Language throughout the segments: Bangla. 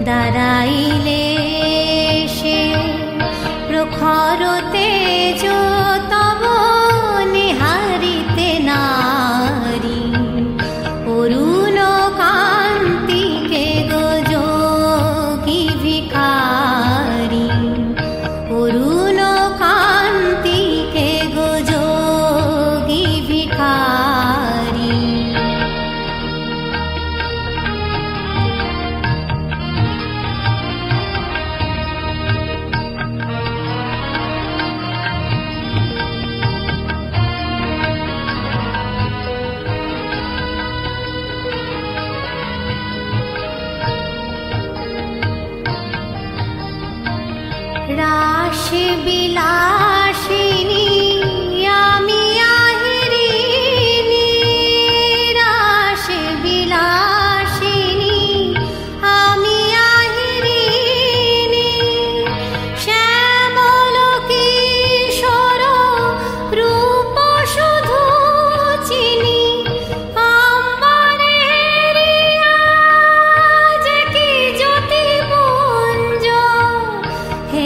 দাঁড়াইলে সে প্রখর তেজ তব নিহারিতে নারী অরুণ কান্তিকে গো যোগী ভিখারি অরুণ কান্তিকে গো যোগী ভিখারি। রাস বিলাসিনী আমি আহিরিনী রাস বিলাসিনী আমি আহিরিনী শ্যামল কিশোর রূপ শুধু চিনি অম্বরের আজ কি জ্যোতি পুঞ্জ হে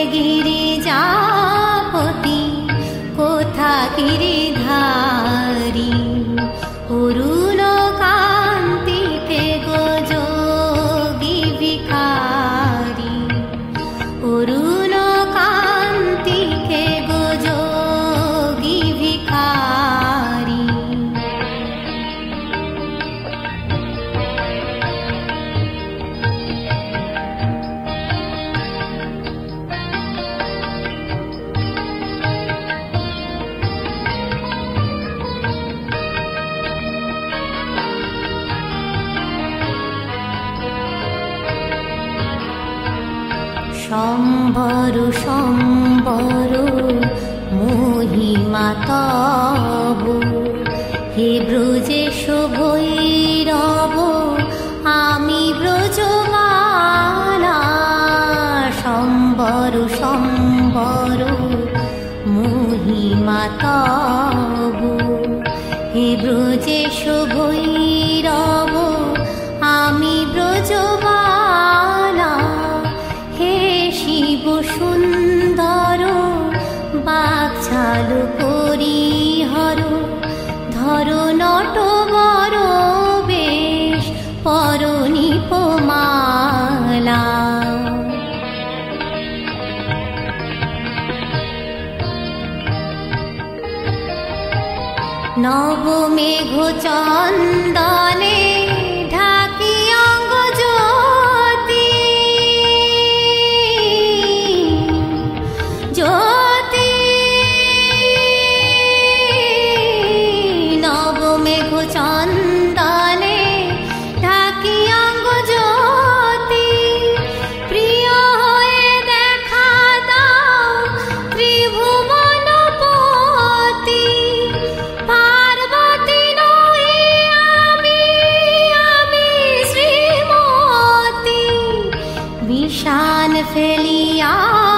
গিরিজাপতি কোথা গিরিধারী অরুণ কান্তিকে গো যোগী ভিখারি অরুণ কান্তিকে গো যোগী ভিখারি। সম্বর সম্বর মহিমা তব হে ব্রজেশ ভৈরব আমি ব্রজবালা সম্বর সম্বর মহিমা তব হে ব্রজেশ ভৈরব আমি ব্রজবালা হে শিব সুন্দর বাকছাল পরিহর ধর নটবর বেশ পর নিপমালা নবমেঘ চন্দনে ঢাকি অঙ্গ জ্যোতি জ্যোতি নবমেঘ চন্দনে ঢাকি অঙ্গ জ্যোতি প্রিয় হয়ে দেখা দাও ত্রিভুবনপতি পার্বতী নই আমি আমি শ্রীমতী বিষান ফেলিয়া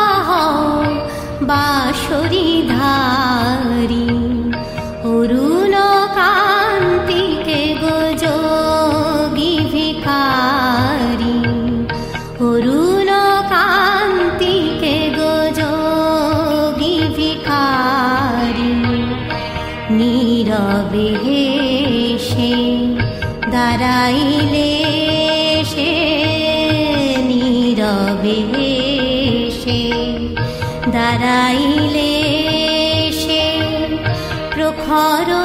বাঁশরি ধারি অরুণ কান্তিকে গো যোগী ভিখারি অরুণ কান্তিকে গো যোগী ভিখারি। নীরবে সে দাঁড়াইলে সে নীরবে সে দাঁড়াইলে সে প্রখর